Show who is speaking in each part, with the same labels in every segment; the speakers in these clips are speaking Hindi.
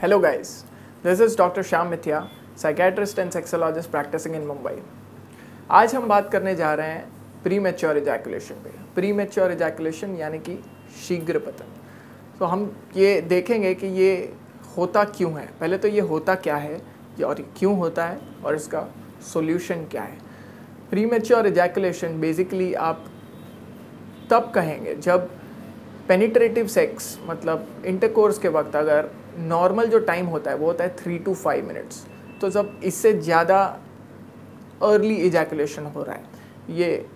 Speaker 1: Hello guys, this is Dr. Shyam Mithiya, psychiatrist and sexologist practicing in Mumbai. आज हम बात करने जा रहे हैं प्रीमेच्योर इजैकुलेशन पे। प्रीमेच्योर इजैकुलेशन यानी कि शीघ्र पतन। तो हम ये देखेंगे कि ये होता क्यों है। पहले तो ये होता क्या है और क्यों होता है और इसका सॉल्यूशन क्या है। प्रीमेच्योर इजैकुलेशन बेसिकली आप तब कहेंगे जब पेनिट्रेटिव सेक्स मतलब इंटरकोर्स के वक्त अगर नॉर्मल जो टाइम होता है वो होता है 3 to 5 मिनट्स, तो जब इससे ज़्यादा अर्ली इजैकुलेशन हो रहा है, ये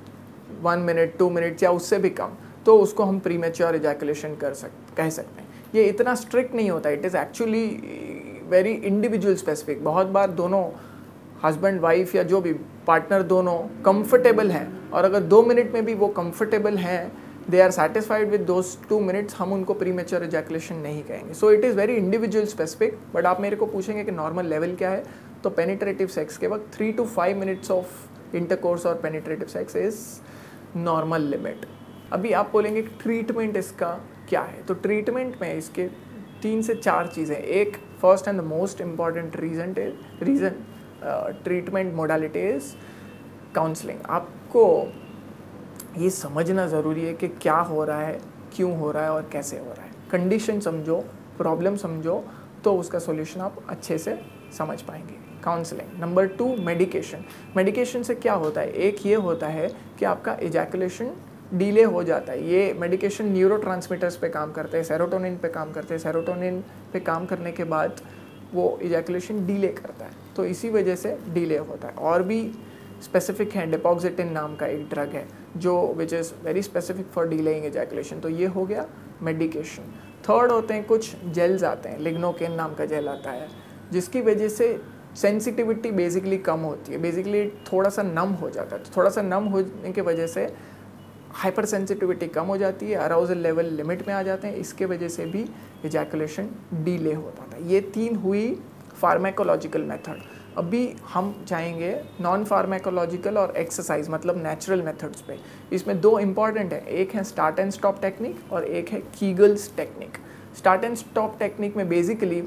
Speaker 1: 1 मिनट 2 मिनट या उससे भी कम, तो उसको हम प्रीमेच्योर इजैकुलेशन कह सकते हैं। ये इतना स्ट्रिक्ट नहीं होता, it is actually very individual specific. बहुत बार दोनों हस्बैंड वाइफ या जो भी पार्टनर दोनों कंफर्टेबल हैं और अगर 2 मिनट में भी वो कंफर्टेबल हैं, they are satisfied with those 2 minutes, हम उनको प्रीमेच्योर इजैकुलेशन नहीं कहेंगे। So it is very individual specific. But आप मेरे को पूछेंगे कि नॉर्मल लेवल क्या है, तो पेनिट्रेटिव सेक्स के वक्त 3 to 5 मिनट्स ऑफ इंटरकोर्स और penetrative sex is normal limit. अभी आप बोलेंगे कि ट्रीटमेंट इसका क्या है, तो ट्रीटमेंट में इसके 3 से 4 चीज़ें। एक first and the most important reason treatment modality is counselling. आपको ये समझना ज़रूरी है कि क्या हो रहा है, क्यों हो रहा है और कैसे हो रहा है। कंडीशन समझो, प्रॉब्लम समझो, तो उसका सॉल्यूशन आप अच्छे से समझ पाएंगे। काउंसलिंग। Number 2, medication. मेडिकेशन से क्या होता है, एक ये होता है कि आपका इजैकुलेशन डिले हो जाता है। ये मेडिकेशन न्यूरोट्रांसमीटर्स पे काम करते हैं, सेरोटोनिन पे काम करते हैं। सेरोटोनिन पे काम करने के बाद वो इजैकुलेशन डिले करता है, तो इसी वजह से डिले होता है। और भी स्पेसिफिक है, डिपॉक्सिटिन नाम का एक ड्रग है जो which is very specific for delaying ejaculation, तो ये हो गया मेडिकेशन। थर्ड होते हैं कुछ जेल्स आते हैं, लिग्नोकेन नाम का जेल आता है, जिसकी वजह से सेंसिटिविटी बेसिकली कम होती है, बेसिकली थोड़ा सा नम हो जाता है। तो थोड़ा सा नम होने की वजह से हाइपर सेंसिटिविटी कम हो जाती है, अराउजल लेवल लिमिट में आ जाते हैं, इसके वजह से भी इजैकुलेशन डिले होता था। ये 3 हुई फार्माकोलॉजिकल मेथड। अभी हम जाएंगे नॉन फार्माकोलॉजिकल और एक्सरसाइज मतलब नेचुरल मेथड्स पे। इसमें 2 इंपॉर्टेंट है, एक है स्टार्ट एंड स्टॉप टेक्निक और एक है Kegels technique. Start and stop technique में बेसिकली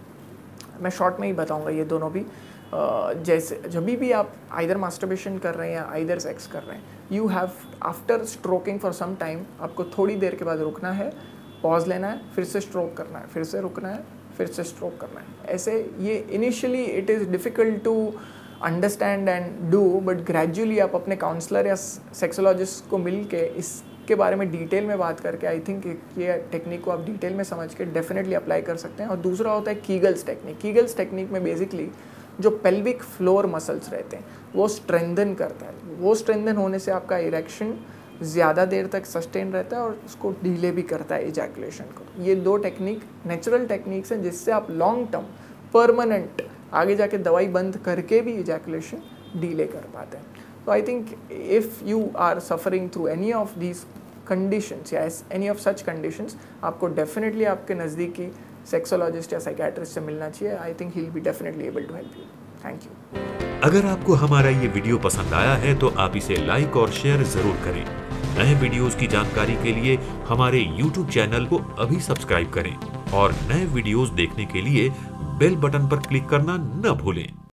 Speaker 1: मैं शॉर्ट में ही बताऊंगा ये दोनों भी। जैसे जब भी आप आइदर मास्टरबेशन कर रहे हैं या आइदर सेक्स कर रहे हैं, you have after stroking for some time, आपको थोड़ी देर के बाद रुकना है, पॉज लेना है, फिर से स्ट्रोक करना है, फिर से रुकना है, फिर से स्ट्रोक करना है। ऐसे ये initially it is difficult to understand and do, but gradually आप अपने काउंसलर या सेक्सोलॉजिस्ट को मिल के इसके बारे में डिटेल में बात करके आई थिंक ये टेक्निक को आप डिटेल में समझ के डेफिनेटली अप्लाई कर सकते हैं। और दूसरा होता है कीगल्स टेक्निक। कीगल्स टेक्निक में बेसिकली जो पेल्विक फ्लोर मसल्स रहते हैं वो स्ट्रेंथन करता है। वो स्ट्रेंथन होने से आपका इरेक्शन ज़्यादा देर तक सस्टेन रहता है और उसको डिले भी करता है इजैकुलेशन को। ये 2 टेक्निक नेचुरल टेक्निक्स हैं जिससे आप लॉन्ग टर्म परमानेंट आगे जाके दवाई बंद करके भी इजैकुलेशन डिले कर पाते हैं। तो I think if you are suffering through any of these conditions या एनी ऑफ सच कंडीशंस, आपको डेफिनेटली आपके नज़दीकी सेक्सोलॉजिस्ट या साइकियाट्रिस्ट से मिलना चाहिए। I think he will be definitely able to help you. Thank you.
Speaker 2: अगर आपको हमारा ये वीडियो पसंद आया है तो आप इसे लाइक और शेयर जरूर करें। नए वीडियोस की जानकारी के लिए हमारे YouTube चैनल को अभी सब्सक्राइब करें और नए वीडियोस देखने के लिए बेल बटन पर क्लिक करना न भूलें।